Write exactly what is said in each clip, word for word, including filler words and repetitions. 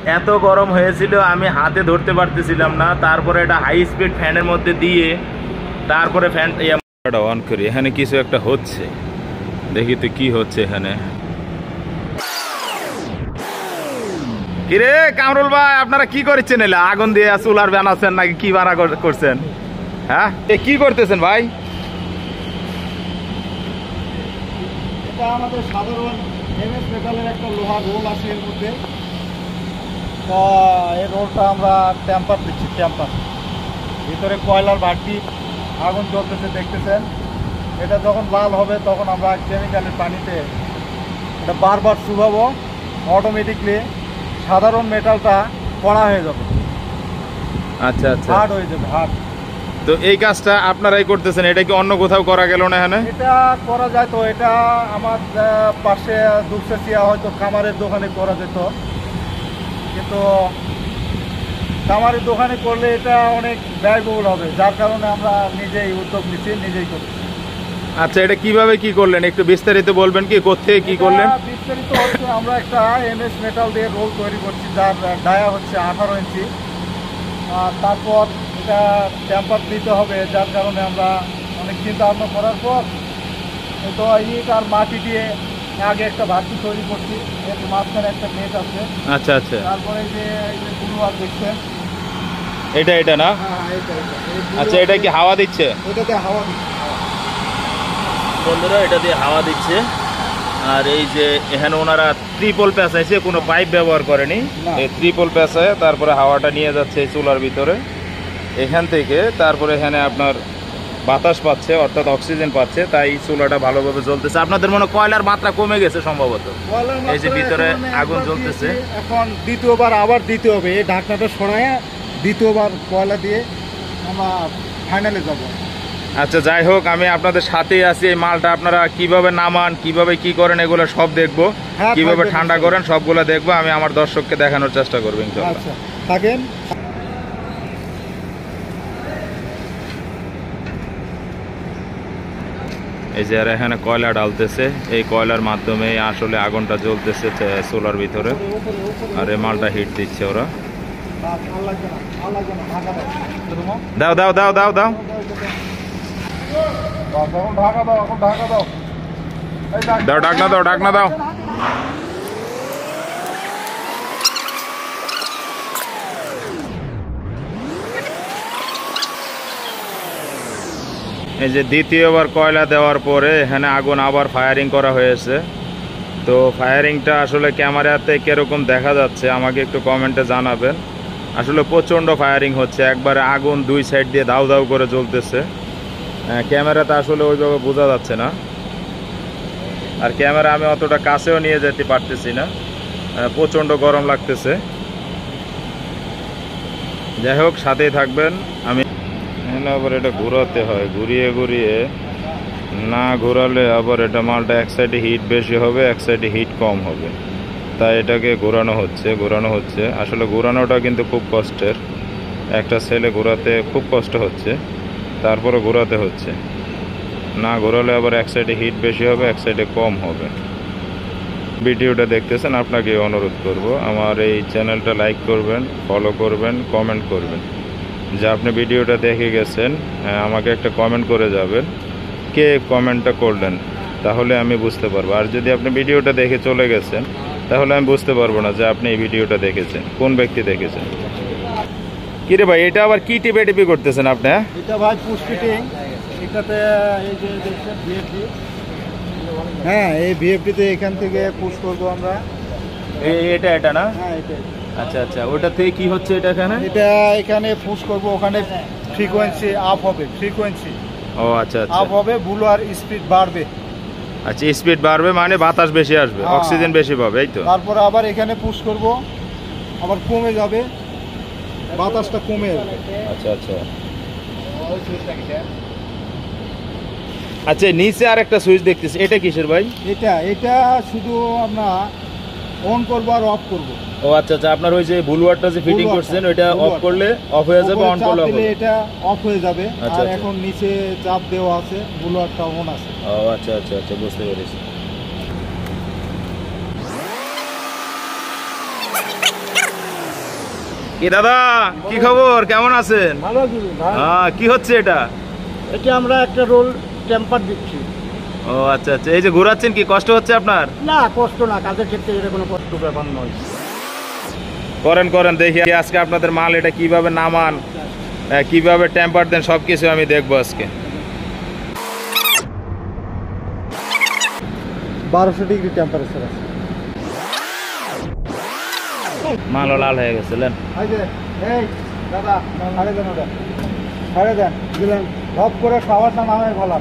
এত গরম হয়েছিল আমি হাতে ধরতে পারতেছিলাম না, তারপরে এটা হাই স্পিড ফ্যানের মধ্যে দিয়ে তারপরে ফ্যানটা অন করি। এখানে কিছু একটা হচ্ছে, দেখি তো কি হচ্ছে এখানে। কিরে কামরুল ভাই, আপনারা কি করছেন? এলে আগুন দিয়ে চুলার বানাচ্ছেন নাকি কি বানা করছেন? হ্যাঁ, কি করতেছেন ভাই? এটা আমাদের সাধারণ এমএস মেটালের একটা লোহার রোল আছে এর মধ্যে। তো এই রোলটা আমরা টেম্পার দিচ্ছি, টেম্পার। ভিতরে কয়লার ভাটি, আগুন জ্বলতেছে দেখতেছেন। এটা যখন লাল হবে তখন আমরা কেমিক্যালের পানিতে এটা বারবার শুকাবো, অটোমেটিকলি সাধারণ মেটালটা কড়া হয়ে যাবে। আচ্ছা আচ্ছা, হার্ড হয়ে যাবে, হার্ড। তো এই কাজটা আপনারাই করতেছেন, এটা কি অন্য কোথাও করা গেল না? এখানে এটা করা যায় তো, এটা আমার পাশে দুপচাচিয়া হয়তো কামারের দোকানে করা যেত, কিন্তু কামারের দোকানে করলে এটা অনেক ব্যয়বহুল হবে, যার কারণে আমরা নিজেই উদ্যোগ নিচ্ছি, নিজেই করছি। আচ্ছা, এটা কিভাবে কি করলেন একটু বিস্তারিত বলবেন কি? কোথায় কি করলেন? বিস্তারিত হচ্ছে আমরা একটা এমএস মেটাল দিয়ে রোল তৈরি করছি, যার ডায়া হচ্ছে আঠারো ইঞ্চি। তারপর এটা টেম্পার দিতে হবে, যার কারণে আমরা অনেক চিন্তা ভাবনা করার পর তো ইট আর মাটি দিয়ে আগে একটা ভাটি তৈরি করছি, এর মাঝখানে একটা নেট আছে। আচ্ছা আচ্ছা, তারপরে যে গুলোয়ার দেখছেন, এটা এটা না? হ্যাঁ এটা এটা। আচ্ছা, এটা কি হাওয়া দিচ্ছে? এটাতে হাওয়া দিচ্ছে বন্ধুরা, এটা দিয়ে হাওয়া দিচ্ছে। আর এই যে এখানে ওনারা ত্রিপল পেঁচাইছে, কোনো পাইপ ব্যবহার করেনি, এই ত্রিপল পেঁচায় তারপরে হাওয়াটা নিয়ে যাচ্ছে এই চুলার ভিতরে এখান থেকে। তারপরে এখানে আপনার বাতাস পাচ্ছে, অর্থাৎ অক্সিজেন পাচ্ছে, তাই চুলাটা ভালোভাবে জ্বলতেছে। আপনাদের মনে কয়লার মাত্রা কমে গেছে সম্ভবত, এই যে ভিতরে আগুন জ্বলতেছে। এখন দ্বিতীয়বার আবার দিতে হবে, এই ঢাকনাটা সরায় দ্বিতীয়বার কয়লা দিয়ে আমরা ফাইনালে যাব। আচ্ছা, যাই হোক, আমি আপনাদের সাথেই আছি। এই মালটা আপনারা কিভাবে নামান, কিভাবে কি করেন, এগুলো সব দেখবো, কিভাবে ঠান্ডা করেন সবগুলো দেখবো। আমি আমার দর্শককে দেখানোর চেষ্টা করবো ইনশাআল্লাহ। আচ্ছা থাকেন। এই যে এখানে কয়লা ডালতেছে, এই কয়লার মাধ্যমে আসলে আগুনটা জ্বলতেছে চুলার ভিতরে, আর এই মালটা হিট দিচ্ছে ওরা। দাও দাও দাও দাও দাও ঢাকা দাও, এখন ঢাকা দাও, দাও ঢাকনা দাও, ঢাকনা দাও। এই যে দ্বিতীয়বার কয়লা দেওয়ার পরে এখানে আগুন আবার ফায়ারিং করা হয়েছে। তো ফায়ারিংটা আসলে ক্যামেরাতে কিরকম দেখা যাচ্ছে আমাকে একটু কমেন্টে জানাবেন। আসলে প্রচণ্ড ফায়ারিং হচ্ছে, একবারে আগুন দুই সাইড দিয়ে দাউ দাউ করে জ্বলতেছে। ক্যামেরাতে আসলে ওইভাবে বোঝা যাচ্ছে না, আর ক্যামেরা আমি অতটা কাছেও নিয়ে যেতে পারতেছি না, প্রচণ্ড গরম লাগতেছে। যাই হোক, সাথেই থাকবেন। আমি আবার এটা ঘোরাতে হয়, ঘুরিয়ে ঘুরিয়ে, না ঘোরালে আবার এটা মালটা এক সাইডে হিট বেশি হবে, এক সাইডে হিট কম হবে, তাই এটাকে ঘোরানো হচ্ছে ঘোরানো হচ্ছে আসলে ঘোরানোটা কিন্তু খুব কষ্টের, একটা ছেলে ঘোরাতে খুব কষ্ট হচ্ছে, তারপরে ঘোরাতে হচ্ছে। না ঘোরালে আবার এক সাইডে হিট বেশি হবে, এক সাইডে কম হবে। ভিডিওটা দেখতেছেন, আপনাকে অনুরোধ করব আমার এই চ্যানেলটা লাইক করবেন, ফলো করবেন, কমেন্ট করবেন। যে আপনি ভিডিওটা দেখে গেছেন আমাকে একটা কমেন্ট করে যাবেন, কে কমেন্টটা করলেন, তাহলে আমি বুঝতে পারবো। আর যদি আপনি ভিডিওটা দেখে চলে গেছেন তাহলে আমি বুঝতে পারবো না যে আপনি এই ভিডিওটা দেখেছেন, কোন ব্যক্তি দেখেছেন। কিরে ভাই, এটা আবার কি টিপে টিপি করতেছেন আপনি? এটা ভাই পুশ ফিটিং, এটাতে এই যে দেখছেন ভিএফডি, হ্যাঁ এই ভিএফডিতে এখান থেকে পুশ করবো আমরা। এটা এটা না? হ্যাঁ এটা। আচ্ছা আচ্ছা, ওটা থেকে কি হচ্ছে এটা? এখানে এটা এখানে পুশ করবো, ওখানে ফ্রিকোয়েন্সি আপ হবে, ফ্রিকোয়েন্সি ও আচ্ছা আচ্ছা আপ হবে, বুলো আর স্পিড বাড়বে। আচ্ছা, স্পিড বাড়বে মানে বাতাস বেশি আসবে, অক্সিজেন বেশি পাবে, এই তো। তারপরে আবার এখানে পুশ করব, আবার কমে যাবে, বাতাসটা কমে যাবে। আচ্ছা আচ্ছা আচ্ছা, নিচে আর একটা সুইচ দেখতেছি, এটা কিসের ভাই? এটা এটা শুধু আমরা অন করব আর অফ করব। ও আচ্ছা আচ্ছা, আপনার ওই যে বুলওয়ারটা যে ফিটিং করছেন ওইটা অফ করলে অফ হয়ে যাবে, অন করলে অফ হবে। এটা অফ হয়ে যাবে, আচ্ছা, আর আচ্ছা। এখন নিচে চাপ দেওয়া আছে, বুলওয়ারটা অন আছে। ও আচ্ছা আচ্ছা আচ্ছা, বুঝতে পেরেছি। কি দাদা, কি খবর, কেমন আছেন? ভালো আছি ভাই। হ্যাঁ, কি হচ্ছে এটা? এটা আমরা একটা রোল টেম্পার দিচ্ছি। ও আচ্ছা আচ্ছা, এই যে ঘোরাচ্ছেন, কি কষ্ট হচ্ছে আপনার? না, কষ্ট না, কাজের ক্ষেত্রে এটা কোনো কষ্ট ব্যাপার নয়। করেন করেন, দেখি আজকে আপনাদের মাল এটা কিভাবে নামান, আহ, কিভাবে টেম্পার দেন, সব কিছু আমি দেখবো আজকে। বারোশো ডিগ্রি টেম্পারেচার আছে। মালও লাল হয়ে গেছে। লেন। এই যে, এই দাদা, ছাড়ে দেন ওটা, ছাড়ে দেন, দিলেন সব করে খাওয়াটা নামে ভালো।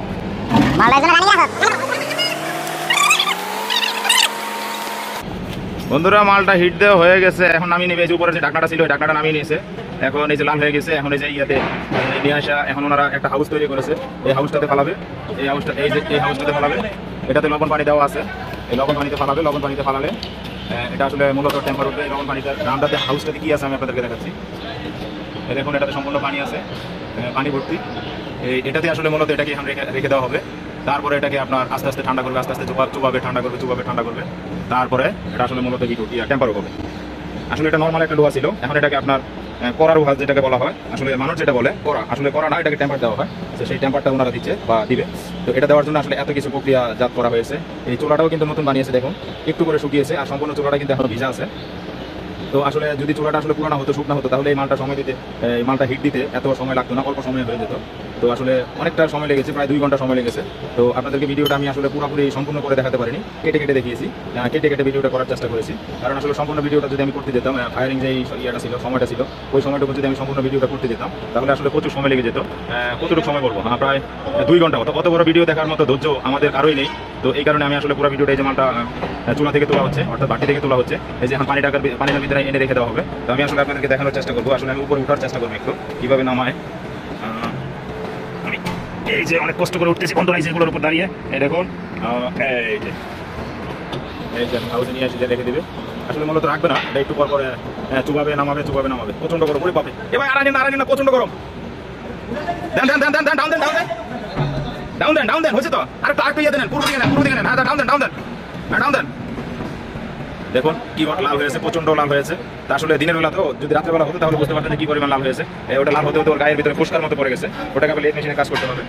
বন্ধুরা, মালটা হিট দেওয়া হয়ে গেছে, এখন নামিয়ে নেবে। উপরে যে ঢাকনাটা ছিল ওই ঢাকনাটা নামিয়ে নিয়েছে। এখন এই যে লাল হয়ে গেছে, এখন এই যে ইয়াতে নিয়ে আসা, এখন ওনারা একটা হাউস তৈরি করেছে, এই হাউসটাতে ফালাবে। এই হাউসটা, এই যে এই হাউসটাতে ফালাবে, এটাতে লবণ পানি দেওয়া আছে। এই লবণ পানিতে ফালাবে, লবণ পানিতে ফালালে এটা আসলে মূলত টেম্পার উঠবে। এই লবণ পানিটা রান্নাতে হাউসটাতে কি আছে আমি আপনাদেরকে দেখাচ্ছি। এই দেখুন, এটাতে সম্পূর্ণ পানি আছে, পানি ভর্তি। এই এটাতে আসলে মূলত এটাকে এখন রেখে রেখে দেওয়া হবে। তারপরে এটাকে আপনার আস্তে আস্তে ঠান্ডা করবে, আস্তে আস্তে চুবাবে, ঠান্ডা করবে, চুবাবে, ঠান্ডা করবে। তারপরে এটা আসলে মূলত হিট উঠিয়ে টেম্পার হবে। আসলে এটা নর্মাল একটা লোহা ছিল, এখন এটাকে আপনার কড়া লোহা যেটাকে বলা হয়, আসলে মানুষ যেটা বলে কড়া, আসলে কড়া না, এটাকে টেম্পার দেওয়া হয়। তো সেই টেম্পারটা ওনারা দিচ্ছে বা দিবে। তো এটা দেওয়ার জন্য আসলে এত কিছু প্রক্রিয়াজাত করা হয়েছে। এই চুলাটাও কিন্তু নতুন বানিয়েছে, দেখুন একটু করে শুকিয়েছে, আর সম্পূর্ণ চুলাটা কিন্তু এখনো ভিজা আছে। তো আসলে যদি চুলাটা আসলে পুরানো হতো, শুকনা হতো, তাহলে এই মালটা সময় দিতে, এই মালটা হিট দিতে এত সময় লাগতো না, অল্প সময় হয়ে যেত। তো আসলে অনেকটা সময় লেগেছে, প্রায় দুই ঘন্টা সময় লেগেছে। তো আপনাদেরকে ভিডিওটা আমি আসলে পুরোপুরি সম্পূর্ণ করে দেখাতে পারিনি, কেটে কেটে দেখিয়েছি, কেটে কেটে ভিডিওটা করার চেষ্টা করেছি। কারণ আসলে সম্পূর্ণ ভিডিওটা যদি আমি করতে যেতাম, ফায়ারিং যে ইয়েটা ছিল, সময়টা ছিল, ওই সময়টুকু যদি আমি সম্পূর্ণ ভিডিওটা করতে যেতাম, তাহলে আসলে প্রচুর সময় লেগে যেত। কতটুকু সময় বলবো, হ্যাঁ প্রায় দুই ঘন্টা। অত অত বড় ভিডিও দেখার মতো ধৈর্য আমাদের কারোই নেই। তো এই কারণে আমি আসলে পুরো ভিডিওটা, এই যে মালটা চুলা থেকে তোলা হচ্ছে, অর্থাৎ বাটি থেকে তোলা হচ্ছে, এই যে এখন পানি টাকার পানির ভিতরে এনে রেখে দেওয়া হবে। তো আমি আসলে আপনাদেরকে দেখানোর চেষ্টা করবো। আসলে আমি উপরে উঠার চেষ্টা করবো একটু, কীভাবে নামায়। আমি এই যে অনেক কষ্ট করে উঠতেছি বন্ধুরা, এই যেগুলোর উপর দাঁড়িয়ে, এই দেখুন, এই যে এই যে হাউসে নিয়ে আসি, রেখে দেবে। আসলে মূলত রাখবে না, এটা একটু পর পরে চুবাবে, নামাবে, চুবাবে, নামাবে। প্রচন্ড গরম, ওরে পাবে। এবার আড়াই না, আড়াই না, প্রচন্ড গরম। দেন দেন দেন দেন দেন, ডাউন দেন, ডাউন দেন, ডাউন দেন, ডাউন দেন, হয়েছে তো? আরে তার ইয়ে দেন, পুরো দিকে নেন, পুরো দিকে নেন, হ্যাঁ ডাউন দেন, ডাউন দেন, হ্যাঁ ডাউন দেন। দেখুন কি লাল হয়েছে, প্রচন্ড লাল হয়েছে। তা আসলে দিনের বেলা তো, যদি রাত্রেবেলা হতো তাহলে বুঝতে পারতেন কি পরিমাণ লাল হয়েছে। ওটা লাল হতে হতে ওর গায়ের ভিতরে ফুসকার মতো পড়ে গেছে, ওটাকে আবার লেট মেশিনে কাজ করতে হবে।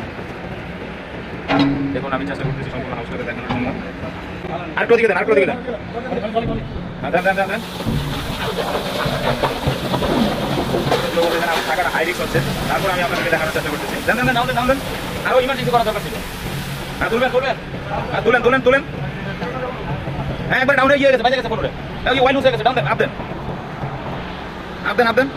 দেখুন আমি চেষ্টা করতেছি সম্পূর্ণ হাউসটাকে দেখানোর জন্য। আরেকটু দিকে দেন, আরেকটু দিকে দেন, হ্যাঁ দেন দেন দেন দেন। টাকাটা হাই রিস্ক হচ্ছে, তারপর আমি আপনাদেরকে দেখানোর চেষ্টা করতেছি। দেন দেন দেন, ডাউন দেন, ডাউন দেন। আরও ইমার্জেন্সি করার দরকার ছিল। হ্যাঁ তুলবেন, তুলবেন, হ্যাঁ তুলেন, তুলেন, তুলেন। হ্যাঁ একবার ডাউনে গিয়ে গেছে, বাইরে গেছে, পড়বে। এই ওয়াইল হয়ে গেছে, ডাউন দেন, আপ দেন, আপ দেন, আপ দেন,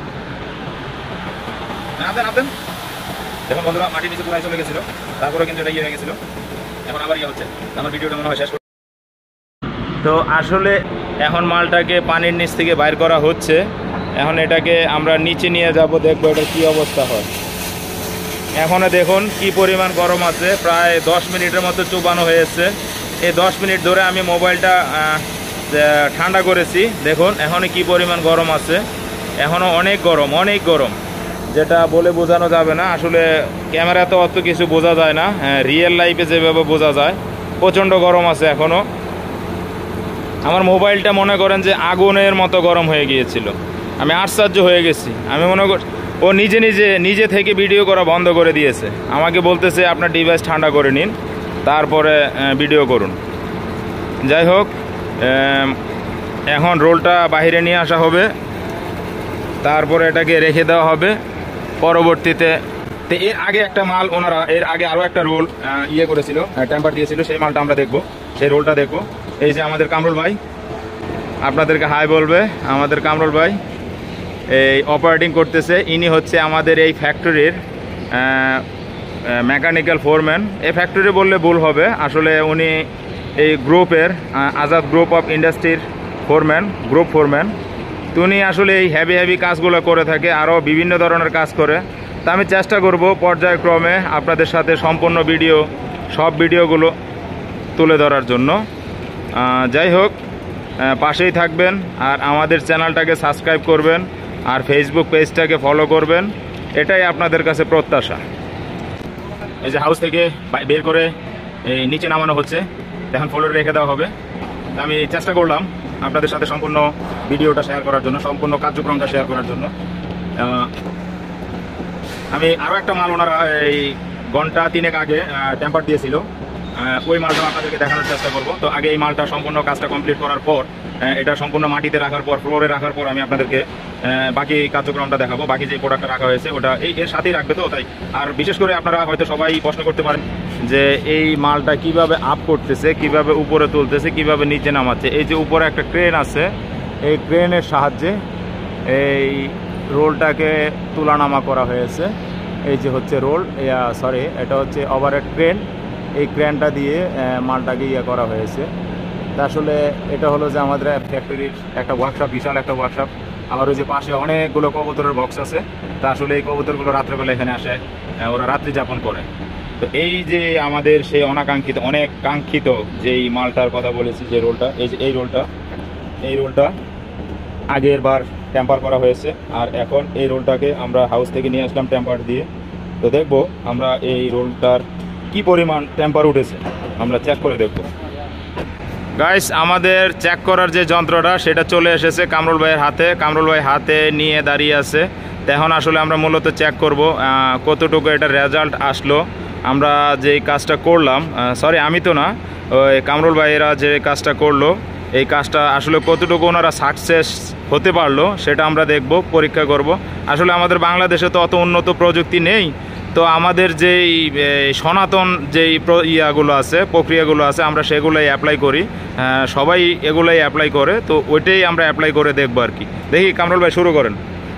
আপ দেন, আপ দেন। দেখুন বন্ধুরা, মাটির নিচে পুরাই চলে গেছিল, তারপরে কিন্তু এটা ইয়ে হয়ে গেছিল। এখন আবার ইয়ে হচ্ছে, আমার ভিডিওটা মনে হয় শেষ। তো আসলে এখন মালটাকে পানির নিচ থেকে বাইর করা হচ্ছে। এখন এটাকে আমরা নিচে নিয়ে যাব, দেখবো এটার কী অবস্থা হয়। এখনও দেখুন কি পরিমাণ গরম আছে, প্রায় দশ মিনিটের মতো চুবানো হয়েছে। এই দশ মিনিট ধরে আমি মোবাইলটা ঠান্ডা করেছি, দেখুন এখনও কি পরিমাণ গরম আছে। এখনও অনেক গরম, অনেক গরম, যেটা বলে বোঝানো যাবে না। আসলে ক্যামেরাতে অত কিছু বোঝা যায় না, হ্যাঁ রিয়েল লাইফে যেভাবে বোঝা যায়, প্রচণ্ড গরম আছে এখনও। আমার মোবাইলটা মনে করেন যে আগুনের মতো গরম হয়ে গিয়েছিল, আমি আশ্চর্য হয়ে গেছি। আমি মনে করি ও নিজে নিজে নিজে থেকে ভিডিও করা বন্ধ করে দিয়েছে, আমাকে বলতেছে আপনার ডিভাইস ঠান্ডা করে নিন, তারপরে ভিডিও করুন। যাই হোক, এখন রোলটা বাইরে নিয়ে আসা হবে, তারপরে এটাকে রেখে দেওয়া হবে পরবর্তীতে। তো এর আগে একটা মাল ওনারা, এর আগে আরও একটা রোল ইয়ে করেছিল, টেম্পার দিয়েছিল, সেই মালটা আমরা দেখবো, সেই রোলটা দেখবো। এই যে আমাদের কামরুল ভাই, আপনাদেরকে হাই বলবে, আমাদের কামরুল ভাই এই অপারেটিং করতেছে। ইনি হচ্ছে আমাদের এই ফ্যাক্টরির মেকানিক্যাল ফোরম্যান। এই ফ্যাক্টরি বললে ভুল হবে, আসলে উনি এই গ্রুপের, আজাদ গ্রুপ অফ ইন্ডাস্ট্রির ফোরম্যান, গ্রুপ ফোরম্যান। তো উনি আসলে এই হ্যাভি হ্যাভি কাজগুলো করে থাকে, আরও বিভিন্ন ধরনের কাজ করে। তা আমি চেষ্টা করব পর্যায়ক্রমে আপনাদের সাথে সম্পূর্ণ ভিডিও, সব ভিডিওগুলো তুলে ধরার জন্য। যাই হোক, পাশেই থাকবেন আর আমাদের চ্যানেলটাকে সাবস্ক্রাইব করবেন আর ফেসবুক পেজটাকে ফলো করবেন, এটাই আপনাদের কাছে প্রত্যাশা। এই যে হাউস থেকে বের করে এই নিচে নামানো হচ্ছে, এখন ফ্লোরে রেখে দেওয়া হবে। আমি চেষ্টা করলাম আপনাদের সাথে সম্পূর্ণ ভিডিওটা শেয়ার করার জন্য, সম্পূর্ণ কার্যক্রমটা শেয়ার করার জন্য। আমি আরও একটা মাল ওনারা এই ঘন্টা তিনেক আগে টেম্পার দিয়েছিল, ওই মালটা আপনাদেরকে দেখানোর চেষ্টা করবো। তো আগে এই মালটা সম্পূর্ণ কাজটা কমপ্লিট করার পর, এটা সম্পূর্ণ মাটিতে রাখার পর, ফ্লোরে রাখার পর আমি আপনাদেরকে বাকি কার্যক্রমটা দেখাবো। বাকি যে প্রোডাক্টটা রাখা হয়েছে ওটা এই এর সাথেই রাখবে। তো তাই আর বিশেষ করে আপনারা হয়তো সবাই প্রশ্ন করতে পারেন যে এই মালটা কিভাবে আপ করতেছে, কিভাবে উপরে তুলতেছে, কিভাবে নিচে নামাচ্ছে। এই যে উপরে একটা ক্রেন আছে, এই ক্রেনের সাহায্যে এই রোলটাকে তুলানামা করা হয়েছে। এই যে হচ্ছে রোল, সরি এটা হচ্ছে ওভারহেড ক্রেন। এই ক্রেনটা দিয়ে মালটাকে ইয়ে করা হয়েছে। তা আসলে এটা হলো যে আমাদের ফ্যাক্টরির একটা ওয়ার্কশপ, বিশাল একটা ওয়ার্কশপ। আবার ওই যে পাশে অনেকগুলো কবুতরের বক্স আছে। তা আসলে এই কবুতরগুলো রাত্রেবেলা এখানে আসে, ওরা রাত্রি যাপন করে। তো এই যে আমাদের সেই অনাকাঙ্ক্ষিত, অনেক কাঙ্ক্ষিত যেই মালটার কথা বলেছি, যে রোলটা, এই যে এই রোলটা, এই রোলটা আগের বার টেম্পার করা হয়েছে। আর এখন এই রোলটাকে আমরা হাউস থেকে নিয়ে আসলাম টেম্পার দিয়ে। তো দেখবো আমরা এই রোলটার কি পরিমাণ টেম্পার উঠেছে, আমরা চেক করে দেখবো। গাইস, আমাদের চেক করার যে যন্ত্রটা সেটা চলে এসেছে কামরুল ভাইয়ের হাতে। কামরুল ভাই হাতে নিয়ে দাঁড়িয়ে আছে। তো এখন আসলে আমরা মূলত চেক করব কতটুকু এটা রেজাল্ট আসলো। আমরা যে কাজটা করলাম, সরি আমি তো না, ওই কামরুল ভাইয়েরা যে কাজটা করলো, এই কাজটা আসলে কতটুকু ওনারা সাকসেস হতে পারলো সেটা আমরা দেখব, পরীক্ষা করব। আসলে আমাদের বাংলাদেশে তো অত উন্নত প্রযুক্তি নেই। তো আমাদের যেই সনাতন যেই ইয়াগুলো আছে, প্রক্রিয়াগুলো আছে, আমরা সেগুলোই অ্যাপ্লাই করি। সবাই এগুলোই অ্যাপ্লাই করে। তো ওইটাই আমরা অ্যাপ্লাই করে দেখবো আর কি। দেখি কামরুল ভাই শুরু করেন।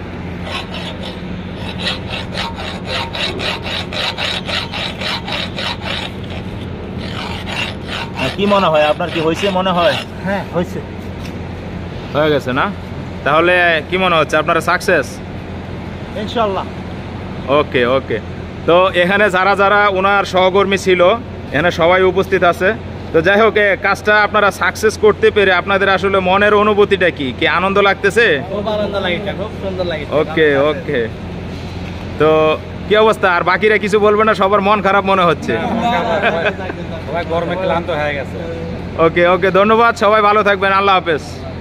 কি মনে হয় আপনার, কি হয়েছে মনে হয়? হ্যাঁ হয়েছে, হয়ে গেছে না? তাহলে কি মনে হচ্ছে আপনারা সাকসেস? ইনশাল্লাহ। ওকে ওকে। তো এখানে যারা যারা ওনার সহকর্মী ছিল এখানে সবাই উপস্থিত আছে। তো যাই হোক, কাজটা আপনারা সাকসেস করতে পেরে আপনাদের আসলে মনের অনুভূতিটা কি? কি আনন্দ লাগতেছে? খুব আনন্দ লাগছে, খুব সুন্দর লাগছে। ওকে ওকে। তো কি অবস্থা? আর বাকিরা কিছু বলবে না? সবার মন খারাপ মনে হচ্ছে। সবাই গরমে ক্লান্ত হয়ে গেছে। ওকে ওকে, ধন্যবাদ, সবাই ভালো থাকবেন, আল্লাহ হাফেজ।